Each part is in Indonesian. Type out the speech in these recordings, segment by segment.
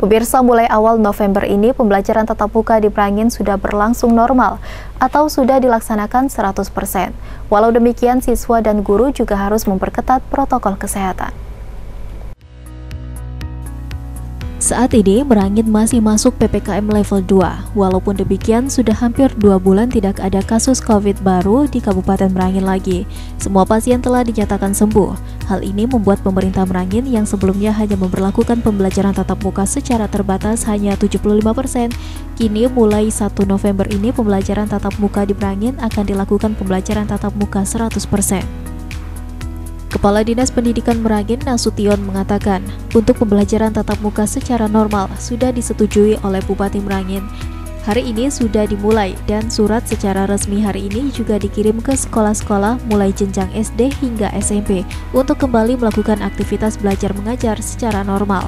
Pemirsa, mulai awal November ini pembelajaran tatap muka di Merangin sudah berlangsung normal atau sudah dilaksanakan 100%. Walau demikian, siswa dan guru juga harus memperketat protokol kesehatan. Saat ini, Merangin masih masuk PPKM level 2. Walaupun demikian, sudah hampir 2 bulan tidak ada kasus COVID baru di Kabupaten Merangin lagi. Semua pasien telah dinyatakan sembuh. Hal ini membuat pemerintah Merangin yang sebelumnya hanya memberlakukan pembelajaran tatap muka secara terbatas hanya 75%. Kini mulai 1 November ini pembelajaran tatap muka di Merangin akan dilakukan pembelajaran tatap muka 100%. Kepala Dinas Pendidikan Merangin, Nasution, mengatakan, untuk pembelajaran tatap muka secara normal sudah disetujui oleh Bupati Merangin. Hari ini sudah dimulai dan surat secara resmi hari ini juga dikirim ke sekolah-sekolah mulai jenjang SD hingga SMP untuk kembali melakukan aktivitas belajar mengajar secara normal.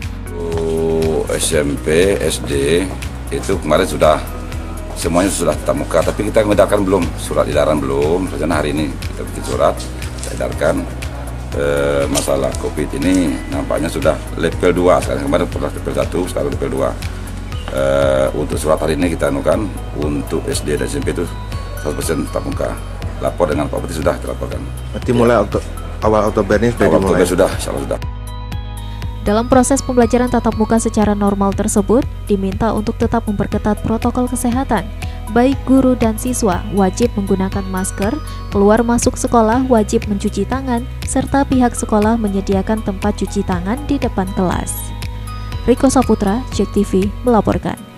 SMP, SD itu kemarin semuanya sudah tatap muka, tapi kita mengedarkan belum, surat edaran belum. Rencana hari ini kita bikin surat, kita edarkan. Masalah COVID ini nampaknya sudah level 2, sekarang kemarin pernah level 1, sekarang level 2. Untuk surat hari ini kita anukan untuk SD dan SMP itu 100% tatap muka. Lapor dengan Pak Bupati sudah terlaporkan. Berarti mulai awal Oktober ini sudah dimulai? Sudah, insyaallah sudah. Dalam proses pembelajaran tatap muka secara normal tersebut, diminta untuk tetap memperketat protokol kesehatan. Baik guru dan siswa wajib menggunakan masker, keluar masuk sekolah wajib mencuci tangan, serta pihak sekolah menyediakan tempat cuci tangan di depan kelas. Riko Saputra, JEK TV, melaporkan.